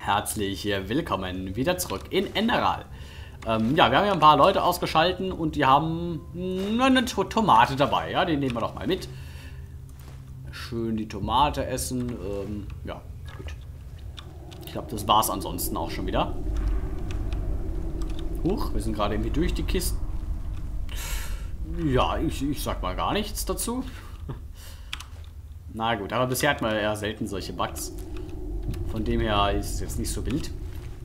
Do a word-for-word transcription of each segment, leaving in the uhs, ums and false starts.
Herzlich willkommen wieder zurück in Enderal. Ähm, ja, wir haben ja ein paar Leute ausgeschalten und die haben mh, eine to Tomate dabei. Ja, die nehmen wir doch mal mit. Schön die Tomate essen. Ähm, ja, gut. Ich glaube, das war es ansonsten auch schon wieder. Huch, wir sind gerade irgendwie durch die Kisten. Ja, ich, ich sag mal gar nichts dazu. Na gut, aber bisher hat man eher selten solche Bugs. Von dem her ist es jetzt nicht so wild.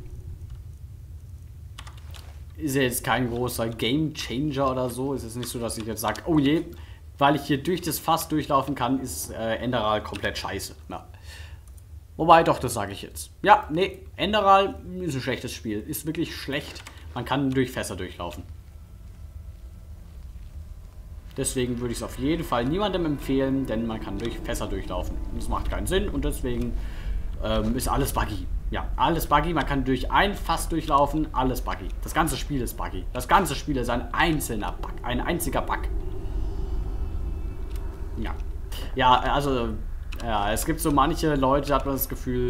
Ist ja jetzt kein großer Game Changer oder so. Es ist nicht so, dass ich jetzt sage, oh je, weil ich hier durch das Fass durchlaufen kann, ist äh, Enderal komplett scheiße. Ja. Wobei, doch, das sage ich jetzt. Ja, nee, Enderal ist ein schlechtes Spiel. Ist wirklich schlecht. Man kann durch Fässer durchlaufen. Deswegen würde ich es auf jeden Fall niemandem empfehlen, denn man kann durch Fässer durchlaufen. Das macht keinen Sinn und deswegen ähm, ist alles buggy. Ja, alles buggy. Man kann durch ein Fass durchlaufen, alles buggy. Das ganze Spiel ist buggy. Das ganze Spiel ist ein einzelner Bug, ein einziger Bug. Ja, ja, also ja, es gibt so manche Leute, da hat man das Gefühl,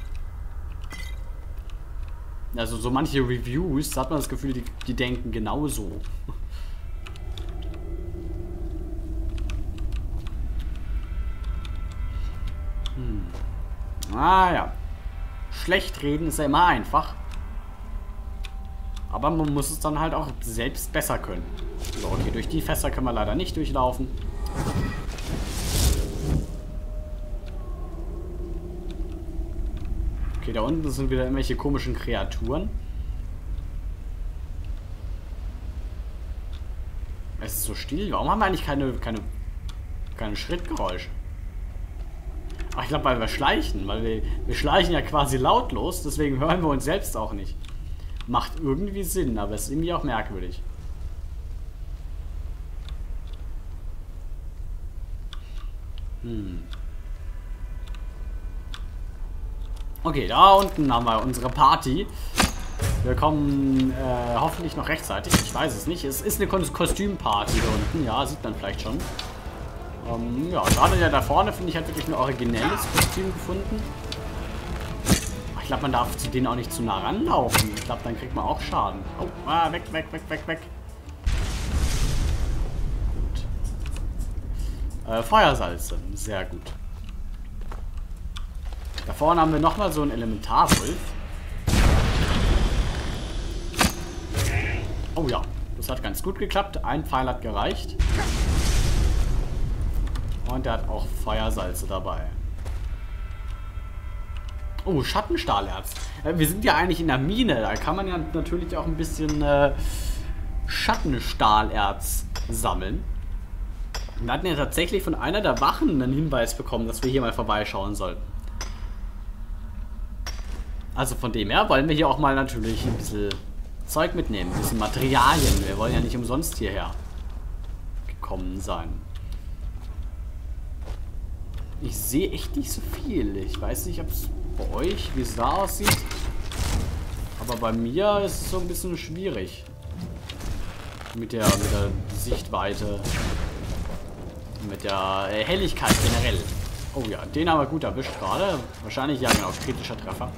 also so manche Reviews, da hat man das Gefühl, die, die denken genauso. Hm. Ah ja. Schlecht reden ist ja immer einfach. Aber man muss es dann halt auch selbst besser können. So, okay, durch die Fässer können wir leider nicht durchlaufen. Okay, da unten sind wieder irgendwelche komischen Kreaturen. Es ist so still. Warum haben wir eigentlich keine, keine, keine Schrittgeräusche? Ach, ich glaube, weil wir schleichen. Weil wir, wir schleichen ja quasi lautlos. Deswegen hören wir uns selbst auch nicht. Macht irgendwie Sinn, aber ist irgendwie auch merkwürdig. Hm. Okay, da unten haben wir unsere Party. Wir kommen äh, hoffentlich noch rechtzeitig. Ich weiß es nicht. Es ist eine Kostümparty da unten. Ja, sieht man vielleicht schon. Ähm, ja, gerade ja da vorne finde ich halt wirklich ein originelles Kostüm gefunden. Ich glaube, man darf zu denen auch nicht zu nah ranlaufen. Ich glaube, dann kriegt man auch Schaden. Oh, ah, weg, weg, weg, weg, weg. Gut. Äh, Feuersalze. Sehr gut. Da vorne haben wir nochmal so einen Elementarwolf. Oh ja, das hat ganz gut geklappt. Ein Pfeil hat gereicht. Und der hat auch Feuersalze dabei. Oh, Schattenstahlerz. Äh, wir sind ja eigentlich in der Mine. Da kann man ja natürlich auch ein bisschen äh, Schattenstahlerz sammeln. Und wir hatten ja tatsächlich von einer der Wachen einen Hinweis bekommen, dass wir hier mal vorbeischauen sollten. Also von dem her wollen wir hier auch mal natürlich ein bisschen Zeug mitnehmen. Ein bisschen Materialien. Wir wollen ja nicht umsonst hierher gekommen sein. Ich sehe echt nicht so viel. Ich weiß nicht, ob es bei euch, wie es da aussieht. Aber bei mir ist es so ein bisschen schwierig. Mit der, mit der Sichtweite. Mit der Helligkeit generell. Oh ja, den haben wir gut erwischt gerade. Wahrscheinlich, ja genau, kritischer Treffer.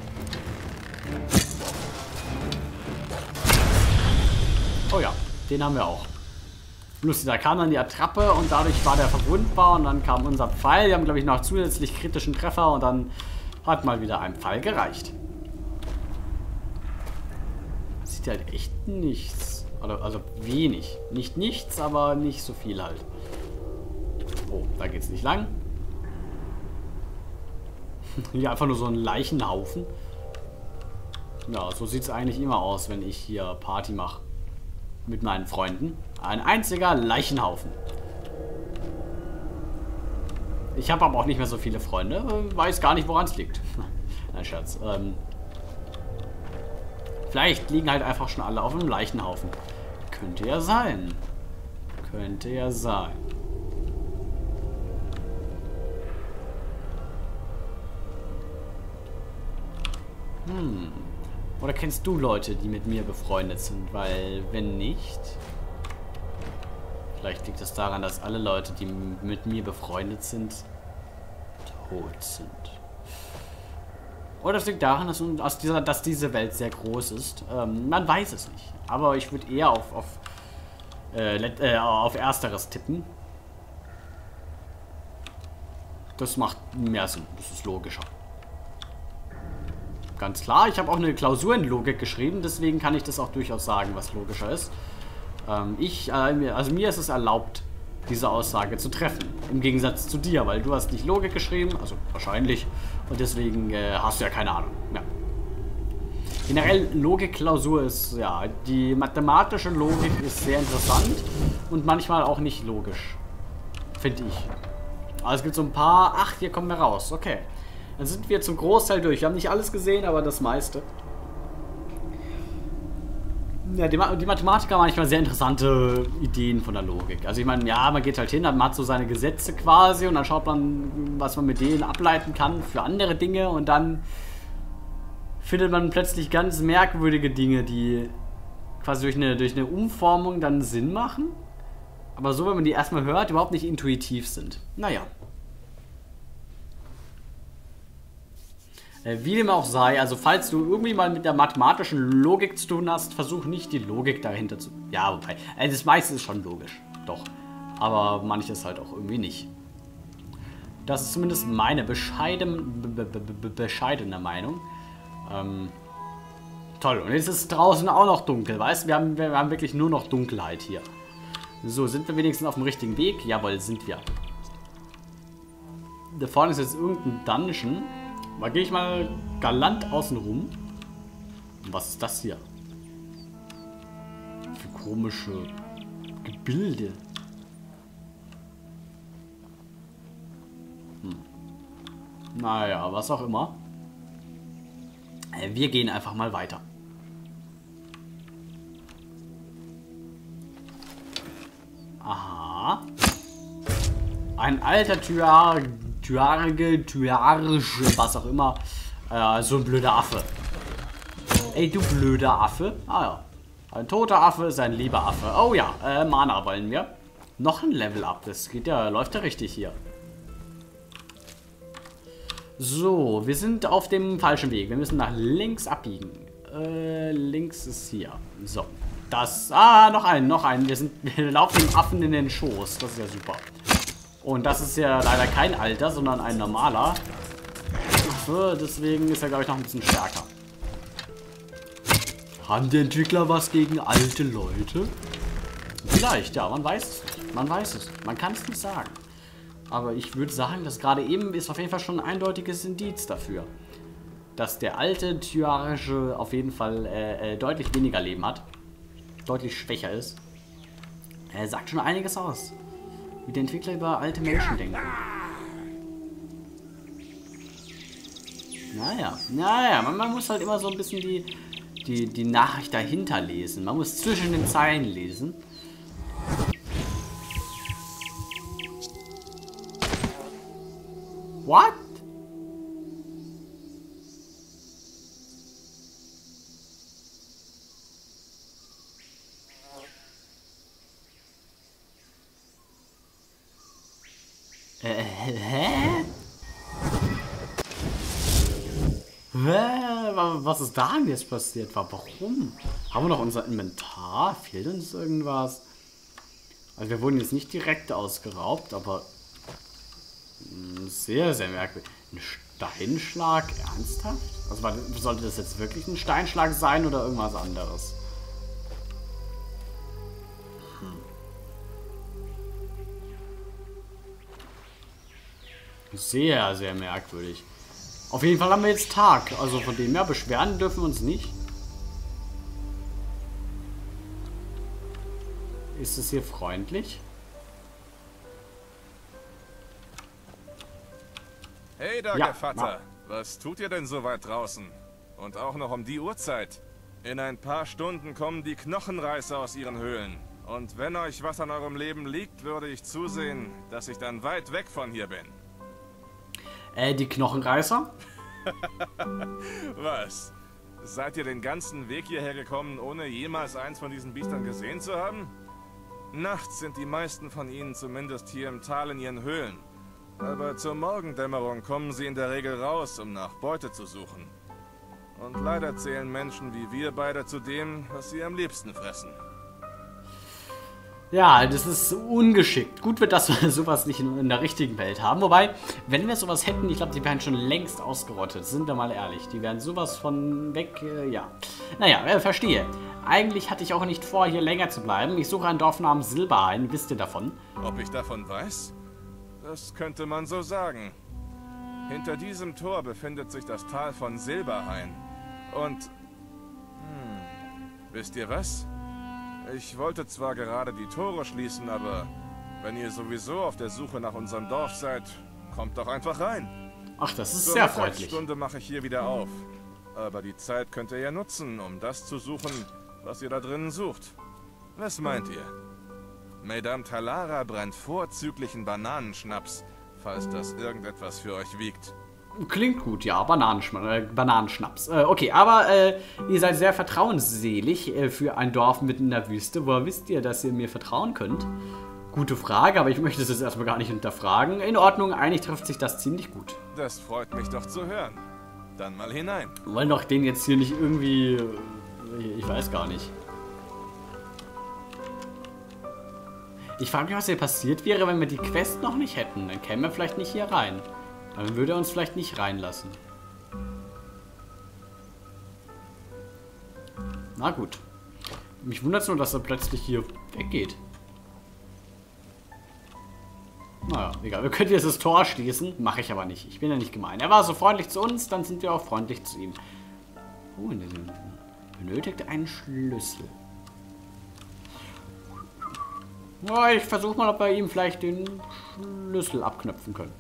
Oh ja, den haben wir auch. Lustig, da kam dann die Attrappe und dadurch war der verwundbar und dann kam unser Pfeil. Wir haben, glaube ich, noch zusätzlich kritischen Treffer und dann hat mal wieder ein Pfeil gereicht. Sieht halt echt nichts. Also wenig. Nicht nichts, aber nicht so viel halt. Oh, da geht's nicht lang. Hier einfach nur so ein Leichenhaufen. Ja, so sieht es eigentlich immer aus, wenn ich hier Party mache. Mit meinen Freunden. Ein einziger Leichenhaufen. Ich habe aber auch nicht mehr so viele Freunde. Weiß gar nicht, woran es liegt. Nein, Scherz. Ähm, vielleicht liegen halt einfach schon alle auf einem Leichenhaufen. Könnte ja sein. Könnte ja sein. Hm. Oder kennst du Leute, die mit mir befreundet sind? Weil, wenn nicht... Vielleicht liegt es daran, dass alle Leute, die mit mir befreundet sind, tot sind. Oder es liegt daran, dass, aus dieser, dass diese Welt sehr groß ist. Ähm, man weiß es nicht. Aber ich würde eher auf, auf, äh, äh, auf Ersteres tippen. Das macht mehr Sinn. Das ist logischer. Ganz klar, ich habe auch eine Klausur in Logik geschrieben, deswegen kann ich das auch durchaus sagen, was logischer ist. Ähm, ich, äh, also mir ist es erlaubt, diese Aussage zu treffen. Im Gegensatz zu dir, weil du hast nicht Logik geschrieben, also wahrscheinlich. Und deswegen äh, hast du ja keine Ahnung. Ja. Generell, Logikklausur ist, ja, die mathematische Logik ist sehr interessant und manchmal auch nicht logisch. Finde ich. Aber es gibt so ein paar, ach, hier kommen wir raus, okay. Dann sind wir zum Großteil durch. Wir haben nicht alles gesehen, aber das meiste. Ja, die, die Mathematiker haben manchmal sehr interessante Ideen von der Logik. Also ich meine, ja, man geht halt hin, man hat so seine Gesetze quasi und dann schaut man, was man mit denen ableiten kann für andere Dinge und dann findet man plötzlich ganz merkwürdige Dinge, die quasi durch eine, durch eine Umformung dann Sinn machen, aber so, wenn man die erstmal hört, überhaupt nicht intuitiv sind. Naja. Wie dem auch sei, also falls du irgendwie mal mit der mathematischen Logik zu tun hast, versuch nicht die Logik dahinter zu... Ja, wobei, also das meiste ist schon logisch, doch. Aber manches halt auch irgendwie nicht. Das ist zumindest meine bescheiden, be, be, be, bescheidene Meinung. Ähm, toll, und jetzt ist es draußen auch noch dunkel, weißt du? Wir haben, wir haben wirklich nur noch Dunkelheit hier. So, sind wir wenigstens auf dem richtigen Weg? Jawohl, sind wir. Da vorne ist jetzt irgendein Dungeon. Da gehe ich mal galant außen rum. Was ist das hier? Für komische Gebilde. Hm. Naja, was auch immer. Wir gehen einfach mal weiter. Aha. Ein alter Tyar... Tyarge, Tyarisch, was auch immer. Äh, so ein blöder Affe. Ey, du blöder Affe. Ah ja. Ein toter Affe ist ein lieber Affe. Oh ja, äh, Mana wollen wir. Noch ein Level up. Das geht ja, läuft ja richtig hier. So, wir sind auf dem falschen Weg. Wir müssen nach links abbiegen. Äh, links ist hier. So. Das. Ah, noch einen, noch einen. Wir sind. Wir laufen dem Affen in den Schoß. Das ist ja super. Und das ist ja leider kein alter, sondern ein normaler. Deswegen ist er, glaube ich, noch ein bisschen stärker. Haben die Entwickler was gegen alte Leute? Vielleicht, ja, man weiß es nicht. Man weiß es. Man kann es nicht sagen. Aber ich würde sagen, dass gerade eben ist auf jeden Fall schon ein eindeutiges Indiz dafür. Dass der alte Tyrarische auf jeden Fall äh, äh, deutlich weniger Leben hat. Deutlich schwächer ist. Er sagt schon einiges aus. Wie die Entwickler über alte Menschen denken. Naja, naja, man, man muss halt immer so ein bisschen die, die, die Nachricht dahinter lesen. Man muss zwischen den Zeilen lesen. What? Äh, hä? Hä? Was ist da denn jetzt passiert? Warum? Haben wir noch unser Inventar? Fehlt uns irgendwas? Also wir wurden jetzt nicht direkt ausgeraubt, aber sehr, sehr merkwürdig. Ein Steinschlag? Ernsthaft? Also sollte das jetzt wirklich ein Steinschlag sein oder irgendwas anderes? Sehr, sehr merkwürdig. Auf jeden Fall haben wir jetzt Tag. Also von dem her, beschweren dürfen wir uns nicht. Ist es hier freundlich? Hey da, ja, Gevatter. Was tut ihr denn so weit draußen? Und auch noch um die Uhrzeit. In ein paar Stunden kommen die Knochenreißer aus ihren Höhlen. Und wenn euch was an eurem Leben liegt, würde ich zusehen, dass ich dann weit weg von hier bin. Äh, die Knochenreißer? Was? Seid ihr den ganzen Weg hierher gekommen, ohne jemals eins von diesen Biestern gesehen zu haben? Nachts sind die meisten von ihnen zumindest hier im Tal in ihren Höhlen. Aber zur Morgendämmerung kommen sie in der Regel raus, um nach Beute zu suchen. Und leider zählen Menschen wie wir beide zu dem, was sie am liebsten fressen. Ja, das ist ungeschickt. Gut wird, dass wir sowas nicht in, in der richtigen Welt haben. Wobei, wenn wir sowas hätten, ich glaube, die wären schon längst ausgerottet. Sind wir mal ehrlich. Die wären sowas von weg, äh, ja. Naja, äh, verstehe. Eigentlich hatte ich auch nicht vor, hier länger zu bleiben. Ich suche ein Dorf namens Silberhain. Wisst ihr davon? Ob ich davon weiß? Das könnte man so sagen. Hinter diesem Tor befindet sich das Tal von Silberhain. Und... Hm, wisst ihr was? Ich wollte zwar gerade die Tore schließen, aber wenn ihr sowieso auf der Suche nach unserem Dorf seid, kommt doch einfach rein. Ach, das ist Zur sehr freundlich. Zur Stunde mache ich hier wieder auf. Aber die Zeit könnt ihr ja nutzen, um das zu suchen, was ihr da drinnen sucht. Was meint ihr? Madame Talara brennt vorzüglichen Bananenschnaps, falls das irgendetwas für euch wiegt. Klingt gut, ja, Bananensch äh, Bananenschnaps. Äh, okay, aber äh, ihr seid sehr vertrauensselig äh, für ein Dorf mitten in der Wüste. Woher wisst ihr, dass ihr mir vertrauen könnt? Gute Frage, aber ich möchte es jetzt erstmal gar nicht hinterfragen. In Ordnung, eigentlich trifft sich das ziemlich gut. Das freut mich doch zu hören. Dann mal hinein. Wir wollen doch den jetzt hier nicht irgendwie... Äh, ich weiß gar nicht. Ich frage mich, was hier passiert wäre, wenn wir die Quest noch nicht hätten. Dann kämen wir vielleicht nicht hier rein. Dann würde er uns vielleicht nicht reinlassen. Na gut. Mich wundert es nur, dass er plötzlich hier weggeht. Naja, egal. Wir können jetzt das Tor schließen. Mache ich aber nicht. Ich bin ja nicht gemein. Er war so freundlich zu uns, dann sind wir auch freundlich zu ihm. Oh, benötigt einen Schlüssel. Ja, ich versuche mal, ob wir ihm vielleicht den Schlüssel abknöpfen können.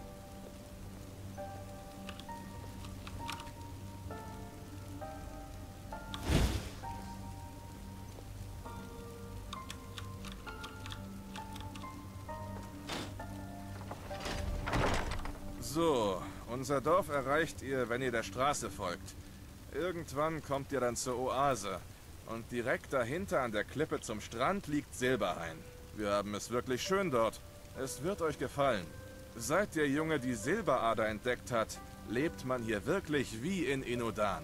So, unser Dorf erreicht ihr, wenn ihr der Straße folgt. Irgendwann kommt ihr dann zur Oase. Und direkt dahinter an der Klippe zum Strand liegt Silberhain. Wir haben es wirklich schön dort. Es wird euch gefallen. Seit der Junge die Silberader entdeckt hat, lebt man hier wirklich wie in Inodan.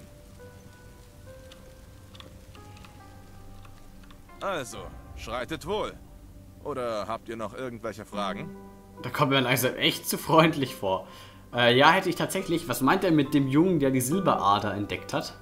Also, schreitet wohl. Oder habt ihr noch irgendwelche Fragen? Da kommt mir langsam echt zu freundlich vor. Äh, ja, hätte ich tatsächlich. Was meint er mit dem Jungen, der die Silberader entdeckt hat?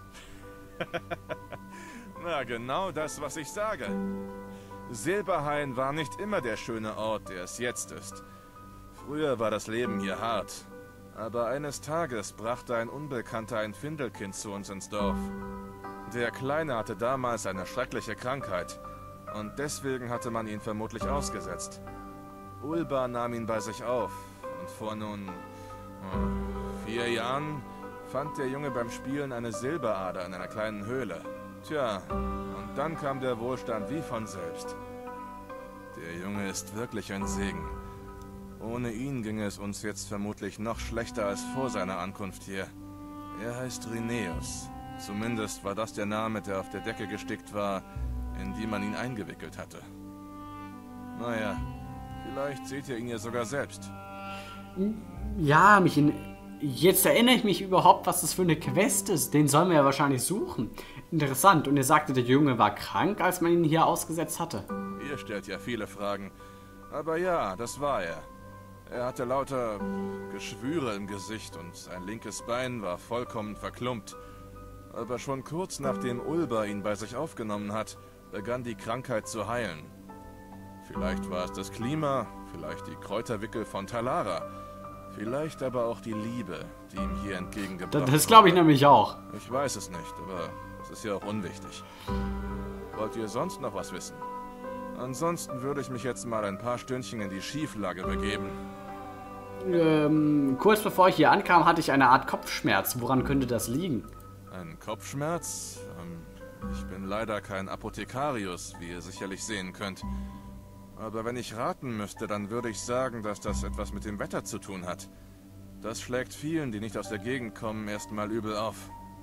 Na, genau das, was ich sage. Silberhain war nicht immer der schöne Ort, der es jetzt ist. Früher war das Leben hier hart. Aber eines Tages brachte ein Unbekannter ein Findelkind zu uns ins Dorf. Der Kleine hatte damals eine schreckliche Krankheit. Und deswegen hatte man ihn vermutlich ausgesetzt. Ulba nahm ihn bei sich auf. Und vor nun äh, vier Jahren fand der Junge beim Spielen eine Silberader in einer kleinen Höhle. Tja, und dann kam der Wohlstand wie von selbst. Der Junge ist wirklich ein Segen. Ohne ihn ginge es uns jetzt vermutlich noch schlechter als vor seiner Ankunft hier. Er heißt Rineus. Zumindest war das der Name, der auf der Decke gestickt war, in die man ihn eingewickelt hatte. Naja, vielleicht seht ihr ihn ja sogar selbst. Ja, mich in... Jetzt erinnere ich mich überhaupt, was das für eine Quest ist. Den sollen wir ja wahrscheinlich suchen. Interessant. Und ihr sagte, der Junge war krank, als man ihn hier ausgesetzt hatte. Ihr stellt ja viele Fragen. Aber ja, das war er. Er hatte lauter Geschwüre im Gesicht und sein linkes Bein war vollkommen verklumpt. Aber schon kurz nachdem Ulba ihn bei sich aufgenommen hat, begann die Krankheit zu heilen. Vielleicht war es das Klima, vielleicht die Kräuterwickel von Talara. Vielleicht aber auch die Liebe, die ihm hier entgegengebracht wurde. Das glaube ich nämlich auch. Ich weiß es nicht, aber es ist ja auch unwichtig. Wollt ihr sonst noch was wissen? Ansonsten würde ich mich jetzt mal ein paar Stündchen in die Schieflage begeben. Ähm, kurz bevor ich hier ankam, hatte ich eine Art Kopfschmerz. Woran könnte das liegen? Ein Kopfschmerz? Ähm, ich bin leider kein Apothekarius, wie ihr sicherlich sehen könnt. Aber wenn ich raten müsste, dann würde ich sagen, dass das etwas mit dem Wetter zu tun hat. Das schlägt vielen, die nicht aus der Gegend kommen, erstmal übel auf.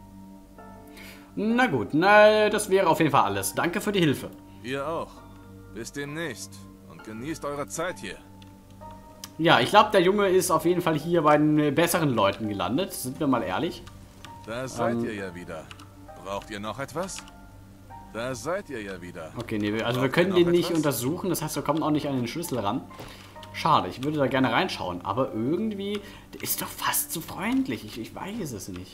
Na gut, na, das wäre auf jeden Fall alles. Danke für die Hilfe. Ihr auch. Bis demnächst und genießt eure Zeit hier. Ja, ich glaube, der Junge ist auf jeden Fall hier bei den besseren Leuten gelandet. Sind wir mal ehrlich. Da seid Ähm, ihr ja wieder. Braucht ihr noch etwas? Da seid ihr ja wieder. Okay, nee, also Braucht wir können ihr noch den nicht etwas? untersuchen. Das heißt, wir kommen auch nicht an den Schlüssel ran. Schade, ich würde da gerne reinschauen. Aber irgendwie, der ist doch fast zu freundlich. Ich, ich weiß es nicht.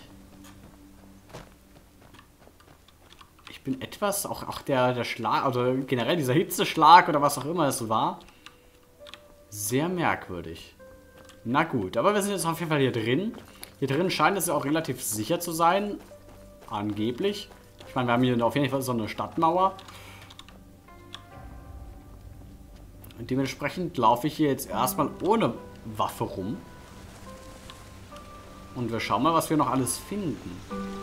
Ich bin etwas, auch, auch der, der Schlag, also generell dieser Hitzeschlag oder was auch immer es war, sehr merkwürdig. Na gut, aber wir sind jetzt auf jeden Fall hier drin. Hier drin scheint es ja auch relativ sicher zu sein. Angeblich. Ich meine, wir haben hier auf jeden Fall so eine Stadtmauer. Und dementsprechend laufe ich hier jetzt erstmal ohne Waffe rum. Und wir schauen mal, was wir noch alles finden.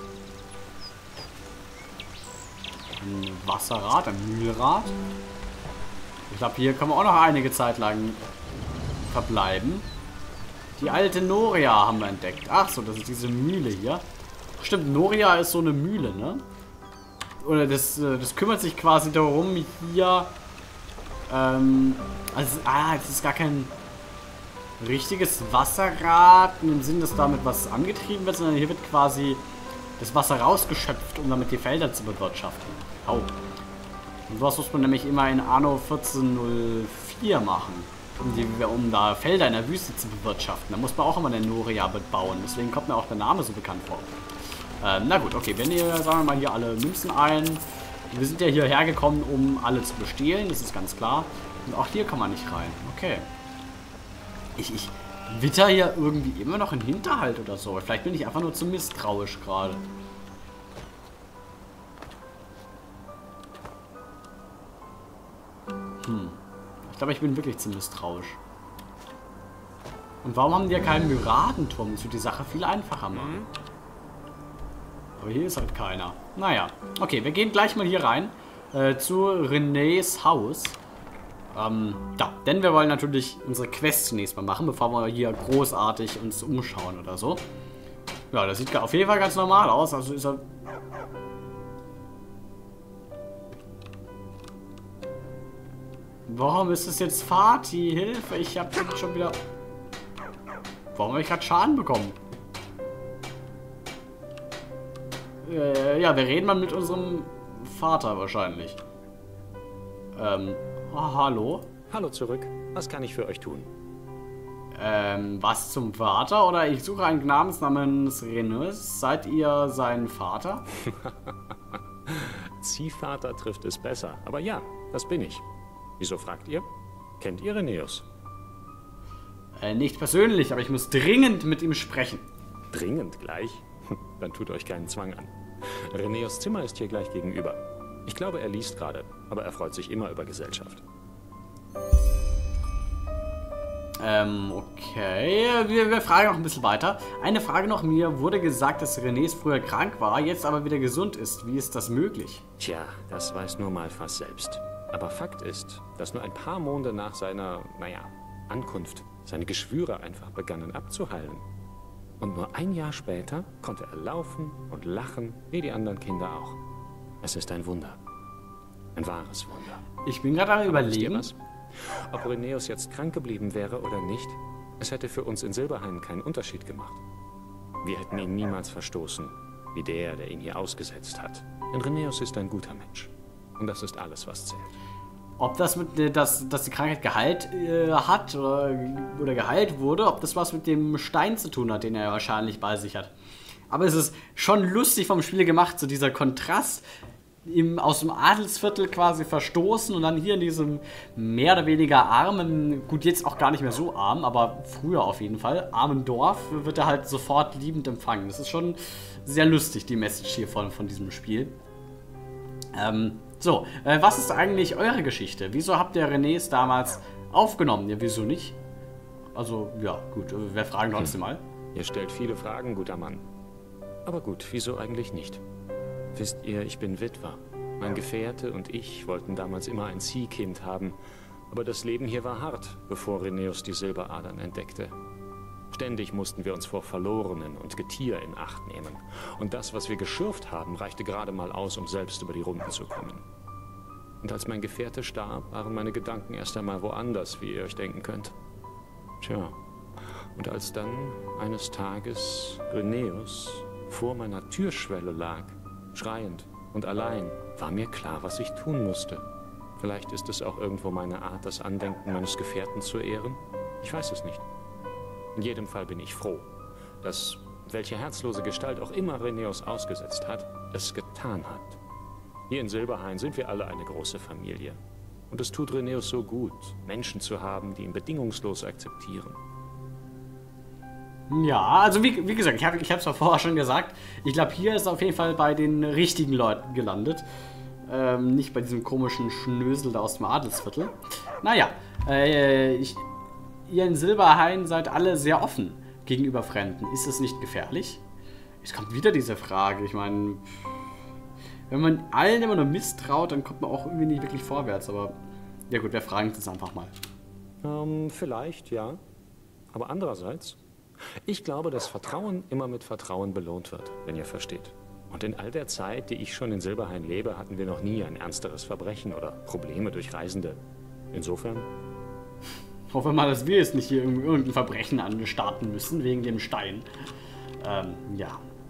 Ein Wasserrad, ein Mühlrad. Ich glaube, hier können wir auch noch einige Zeit lang verbleiben. Die alte Noria haben wir entdeckt. Ach so, das ist diese Mühle hier. Stimmt, Noria ist so eine Mühle, ne? Oder das, das kümmert sich quasi darum, hier... Ähm, also, ah, das ist gar kein richtiges Wasserrad, in dem Sinn, dass damit was angetrieben wird, sondern hier wird quasi das Wasser rausgeschöpft, um damit die Felder zu bewirtschaften. Au. Und sowas muss man nämlich immer in Anno vierzehn null vier machen, um, die, um da Felder in der Wüste zu bewirtschaften. Da muss man auch immer eine Noria bauen, deswegen kommt mir auch der Name so bekannt vor. Ähm, na gut, okay, wir nehmen, sagen wir mal, hier alle Münzen ein. Wir sind ja hierher gekommen, um alle zu bestehlen, das ist ganz klar. Und auch hier kann man nicht rein. Okay. Ich, ich witter hier irgendwie immer noch einen Hinterhalt oder so. Vielleicht bin ich einfach nur zu misstrauisch gerade. Hm. Ich glaube, ich bin wirklich zu misstrauisch. Und warum haben die ja keinen Myradenturm? Das wird die Sache viel einfacher machen. Aber hier ist halt keiner. Naja. Okay, wir gehen gleich mal hier rein. Äh, zu Renés Haus. Ähm, ja, denn wir wollen natürlich unsere Quest zunächst mal machen, bevor wir hier großartig uns umschauen oder so. Ja, das sieht auf jeden Fall ganz normal aus. Also ist er... Warum ist es jetzt Fatih? Hilfe, ich habe jetzt schon wieder... Warum habe ich gerade Schaden bekommen? Äh, ja, wir reden mal mit unserem Vater wahrscheinlich. Ähm, oh, hallo? Hallo zurück. Was kann ich für euch tun? Ähm, was zum Vater? Oder ich suche einen Knaben namens Renus. Seid ihr sein Vater? Ziehvater trifft es besser. Aber ja, das bin ich. Wieso fragt ihr? Kennt ihr Renäus? Äh, nicht persönlich, aber ich muss dringend mit ihm sprechen. Dringend gleich? Dann tut euch keinen Zwang an. Renäus Zimmer ist hier gleich gegenüber. Ich glaube, er liest gerade, aber er freut sich immer über Gesellschaft. Ähm, okay. Wir, wir fragen noch ein bisschen weiter. Eine Frage noch. Mir wurde gesagt, dass Renés früher krank war, jetzt aber wieder gesund ist. Wie ist das möglich? Tja, das weiß nur Malphas selbst. Aber Fakt ist, dass nur ein paar Monate nach seiner, naja, Ankunft seine Geschwüre einfach begannen abzuheilen. Und nur ein Jahr später konnte er laufen und lachen, wie die anderen Kinder auch. Es ist ein Wunder. Ein wahres Wunder. Ich bin gerade am Überlegen. Was? Ob Renäus jetzt krank geblieben wäre oder nicht, es hätte für uns in Silberhain keinen Unterschied gemacht. Wir hätten ihn niemals verstoßen, wie der, der ihn hier ausgesetzt hat. Denn Renäus ist ein guter Mensch. Und das ist alles, was zählt. Ob das mit, dass, dass die Krankheit geheilt äh, hat oder, oder geheilt wurde, ob das was mit dem Stein zu tun hat, den er wahrscheinlich bei sich hat. Aber es ist schon lustig vom Spiel gemacht, so dieser Kontrast, im, aus dem Adelsviertel quasi verstoßen und dann hier in diesem mehr oder weniger armen, gut jetzt auch gar nicht mehr so arm, aber früher auf jeden Fall, armen Dorf, wird er halt sofort liebend empfangen. Das ist schon sehr lustig, die Message hier von, von diesem Spiel. Ähm, so, äh, was ist eigentlich eure Geschichte? Wieso habt ihr Renés damals aufgenommen? Ja, wieso nicht? Also, ja, gut, äh, wir fragen trotzdem mal. Ihr stellt viele Fragen, guter Mann. Aber gut, wieso eigentlich nicht? Wisst ihr, ich bin Witwer. Mein Gefährte und ich wollten damals immer ein Ziehkind haben. Aber das Leben hier war hart, bevor Renäus die Silberadern entdeckte. Ständig mussten wir uns vor Verlorenen und Getier in Acht nehmen. Und das, was wir geschürft haben, reichte gerade mal aus, um selbst über die Runden zu kommen. Und als mein Gefährte starb, waren meine Gedanken erst einmal woanders, wie ihr euch denken könnt. Tja, und als dann eines Tages Renäus vor meiner Türschwelle lag, schreiend und allein, war mir klar, was ich tun musste. Vielleicht ist es auch irgendwo meine Art, das Andenken meines Gefährten zu ehren? Ich weiß es nicht. In jedem Fall bin ich froh, dass, welche herzlose Gestalt auch immer Renäus ausgesetzt hat, es getan hat. Hier in Silberhain sind wir alle eine große Familie. Und es tut Renäus so gut, Menschen zu haben, die ihn bedingungslos akzeptieren. Ja, also wie, wie gesagt, ich habe ich es ja vorher schon gesagt, ich glaube, hier ist es auf jeden Fall bei den richtigen Leuten gelandet. Ähm, nicht bei diesem komischen Schnösel da aus dem Adelsviertel. Naja, äh, ich, ihr in Silberhain seid alle sehr offen gegenüber Fremden. Ist es nicht gefährlich? Es kommt wieder diese Frage. Ich meine, wenn man allen immer nur misstraut, dann kommt man auch irgendwie nicht wirklich vorwärts. Aber ja gut, wir fragen es einfach mal. Ähm, vielleicht, ja. Aber andererseits, ich glaube, dass Vertrauen immer mit Vertrauen belohnt wird, wenn ihr versteht. Und in all der Zeit, die ich schon in Silberhain lebe, hatten wir noch nie ein ernsteres Verbrechen oder Probleme durch Reisende. Insofern... Hoffen wir mal, dass wir jetzt nicht hier irgendein Verbrechen anstarten müssen, wegen dem Stein. Ähm, ja.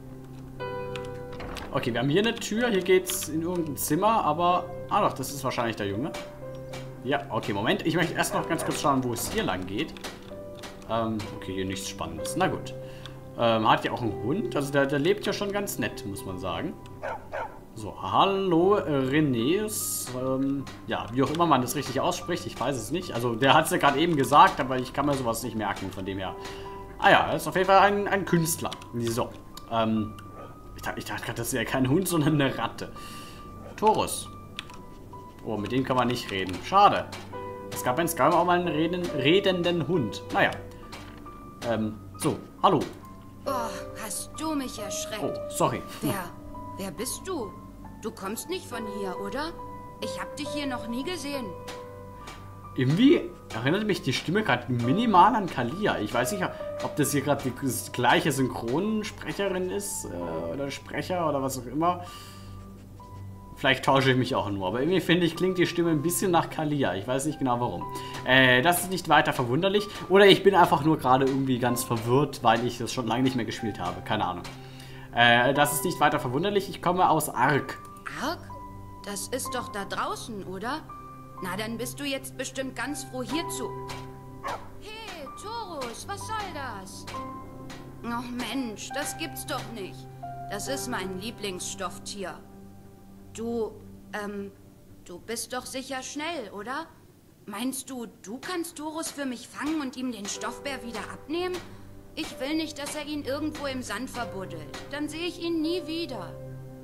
Okay, wir haben hier eine Tür. Hier geht's in irgendein Zimmer, aber... Ah doch, das ist wahrscheinlich der Junge. Ja, okay, Moment. Ich möchte erst noch ganz kurz schauen, wo es hier lang geht. Ähm, okay, hier nichts Spannendes. Na gut. Ähm, hat ja auch einen Hund. Also der, der lebt ja schon ganz nett, muss man sagen. So, hallo, äh, Renäus. Ähm, ja, wie auch immer man das richtig ausspricht, ich weiß es nicht. Also der hat es ja gerade eben gesagt, aber ich kann mir sowas nicht merken, von dem her. Ah ja, er ist auf jeden Fall ein, ein Künstler. So, ähm, ich, ich dachte gerade, das ist ja kein Hund, sondern eine Ratte. Taurus. Oh, mit dem kann man nicht reden. Schade. Es gab in Skyrim auch mal einen reden, redenden Hund. Naja. Ähm, so, hallo. Oh, hast du mich erschreckt. Oh, sorry. Wer, wer bist du? Du kommst nicht von hier, oder? Ich hab dich hier noch nie gesehen. Irgendwie erinnert mich die Stimme gerade minimal an Kalia. Ich weiß nicht, ob das hier gerade die gleiche Synchronsprecherin ist äh, oder Sprecher oder was auch immer. Vielleicht tausche ich mich auch nur, aber irgendwie finde ich, klingt die Stimme ein bisschen nach Kalia. Ich weiß nicht genau warum. Äh, das ist nicht weiter verwunderlich. Oder ich bin einfach nur gerade irgendwie ganz verwirrt, weil ich das schon lange nicht mehr gespielt habe. Keine Ahnung. Äh, das ist nicht weiter verwunderlich. Ich komme aus Ark. Ark? Das ist doch da draußen, oder? Na, dann bist du jetzt bestimmt ganz froh hierzu. Hey, Taurus, was soll das? Ach Mensch, das gibt's doch nicht. Das ist mein Lieblingsstofftier. Du, ähm, du bist doch sicher schnell, oder? Meinst du, du kannst Taurus für mich fangen und ihm den Stoffbär wieder abnehmen? Ich will nicht, dass er ihn irgendwo im Sand verbuddelt. Dann sehe ich ihn nie wieder.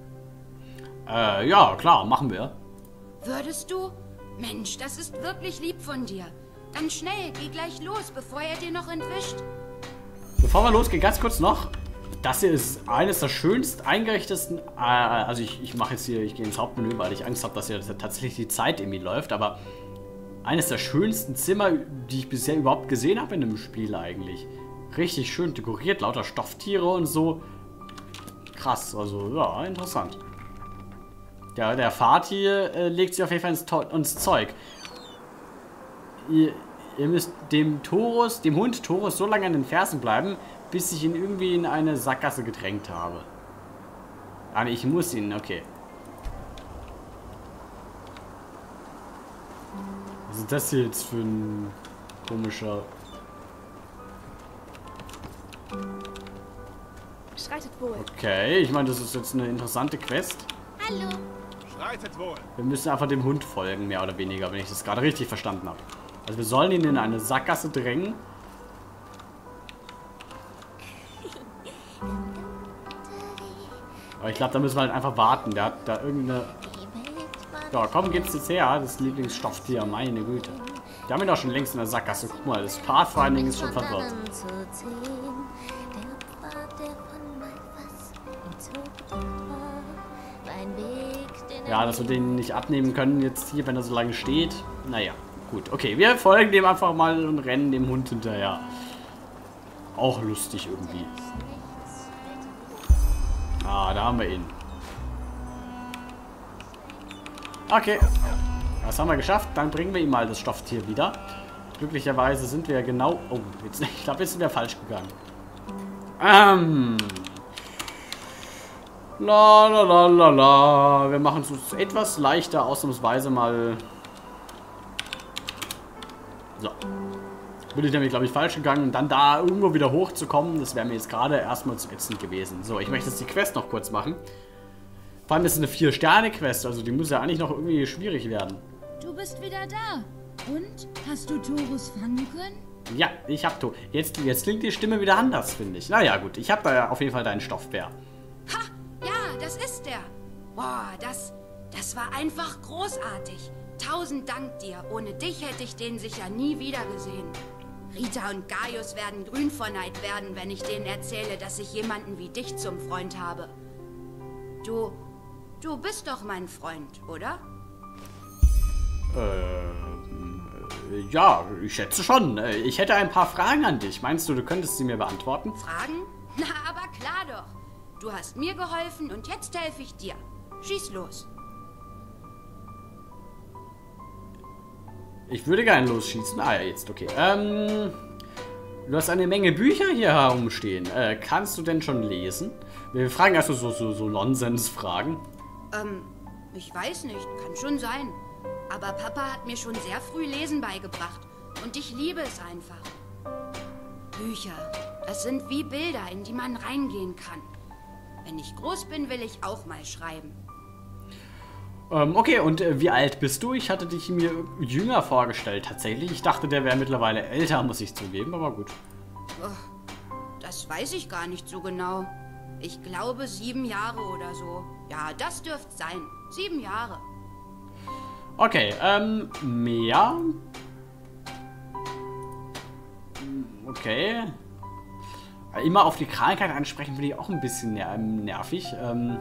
Äh, ja, klar, machen wir. Würdest du? Mensch, das ist wirklich lieb von dir. Dann schnell, geh gleich los, bevor er dir noch entwischt. Bevor wir losgehen, ganz kurz noch. Das hier ist eines der schönst eingerichteten, äh, also ich, ich mache jetzt hier, ich gehe ins Hauptmenü, weil ich Angst habe, dass hier tatsächlich die Zeit irgendwie läuft, aber eines der schönsten Zimmer, die ich bisher überhaupt gesehen habe in einem Spiel eigentlich. Richtig schön dekoriert, lauter Stofftiere und so. Krass, also ja, interessant. Ja, der Fatih äh, legt sich auf jeden Fall ins, ins Zeug. Ihr, ihr müsst dem Taurus, dem Hund Taurus so lange an den Fersen bleiben, bis ich ihn irgendwie in eine Sackgasse gedrängt habe. Ah, nee, ich muss ihn, okay. Was ist das hier jetzt für ein komischer... Schreitet wohl. Okay, ich meine, das ist jetzt eine interessante Quest. Hallo. Schreitet wohl. Wir müssen einfach dem Hund folgen, mehr oder weniger, wenn ich das gerade richtig verstanden habe. Also wir sollen ihn in eine Sackgasse drängen. Aber ich glaube, da müssen wir halt einfach warten. Der hat da irgendeine... Ja, komm, gib's jetzt her. Das Lieblingsstofftier, meine Güte. Wir haben ihn doch schon längst in der Sackgasse. Guck mal, das Pathfinding ist schon verwirrt. Ja, dass wir den nicht abnehmen können jetzt hier, wenn er so lange steht. Naja, gut. Okay, wir folgen dem einfach mal und rennen dem Hund hinterher. Auch lustig irgendwie. Ah, da haben wir ihn. Okay. Das haben wir geschafft. Dann bringen wir ihm mal das Stofftier wieder. Glücklicherweise sind wir genau... Oh, jetzt, ich glaube, jetzt sind wir falsch gegangen. Ähm... La la la la la. Wir machen es uns etwas leichter, ausnahmsweise mal. So. Bin ich nämlich, glaube ich, falsch gegangen. Dann da irgendwo wieder hochzukommen, das wäre mir jetzt gerade erstmal zu ätzend gewesen. So, ich möchte jetzt die Quest noch kurz machen. Vor allem ist es eine vier Sterne Quest, also die muss ja eigentlich noch irgendwie schwierig werden. Du bist wieder da. Und? Hast du Torus fangen können? Ja, ich hab to. Jetzt, jetzt klingt die Stimme wieder anders, finde ich. Naja, gut. Ich habe da ja auf jeden Fall deinen Stoffbär. Ha! Ja, das ist der. Boah, das, das war einfach großartig. Tausend Dank dir. Ohne dich hätte ich den sicher nie wieder gesehen. Rita und Gaius werden grün vor Neid werden, wenn ich denen erzähle, dass ich jemanden wie dich zum Freund habe. Du, du bist doch mein Freund, oder? Ähm, äh, ja, ich schätze schon. Ich hätte ein paar Fragen an dich. Meinst du, du könntest sie mir beantworten? Fragen? Na, aber klar doch. Du hast mir geholfen und jetzt helfe ich dir. Schieß los. Ich würde gerne losschießen. Ah ja, jetzt, okay. Ähm, du hast eine Menge Bücher hier herumstehen. Äh, kannst du denn schon lesen? Wir fragen also so, so, so Nonsens-Fragen. Ähm, ich weiß nicht. Kann schon sein. Aber Papa hat mir schon sehr früh Lesen beigebracht. Und ich liebe es einfach. Bücher. Das sind wie Bilder, in die man reingehen kann. Wenn ich groß bin, will ich auch mal schreiben. Ähm, okay, und äh, wie alt bist du? Ich hatte dich mir jünger vorgestellt, tatsächlich. Ich dachte, der wäre mittlerweile älter, muss ich zugeben, aber gut. Das weiß ich gar nicht so genau. Ich glaube sieben Jahre oder so. Ja, das dürfte sein. Sieben Jahre. Okay, ähm, mehr? Okay. Immer auf die Krankheit ansprechen, finde ich auch ein bisschen ner nervig. Ähm,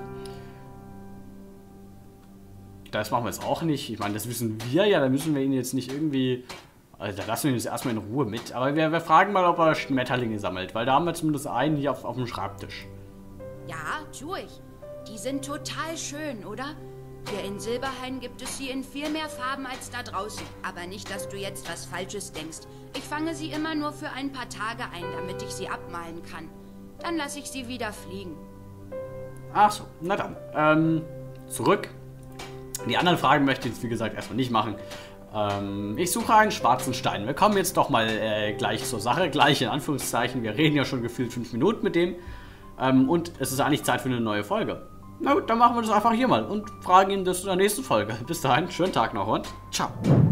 das machen wir jetzt auch nicht. Ich meine, das wissen wir ja, da müssen wir ihn jetzt nicht irgendwie... Also da lassen wir ihn jetzt erstmal in Ruhe mit. Aber wir, wir fragen mal, ob er Schmetterlinge sammelt, weil da haben wir zumindest einen hier auf, auf dem Schreibtisch. Ja, tue ich. Die sind total schön, oder? Hier in Silberhain gibt es sie in viel mehr Farben als da draußen. Aber nicht, dass du jetzt was Falsches denkst. Ich fange sie immer nur für ein paar Tage ein, damit ich sie abmalen kann. Dann lasse ich sie wieder fliegen. Ach so, na dann. Ähm, zurück. Die anderen Fragen möchte ich jetzt, wie gesagt, erstmal nicht machen. Ähm, ich suche einen schwarzen Stein. Wir kommen jetzt doch mal äh, gleich zur Sache. Gleich in Anführungszeichen. Wir reden ja schon gefühlt fünf Minuten mit dem. Ähm, und es ist eigentlich Zeit für eine neue Folge. Na gut, dann machen wir das einfach hier mal und fragen ihn das in der nächsten Folge. Bis dahin, schönen Tag noch und ciao.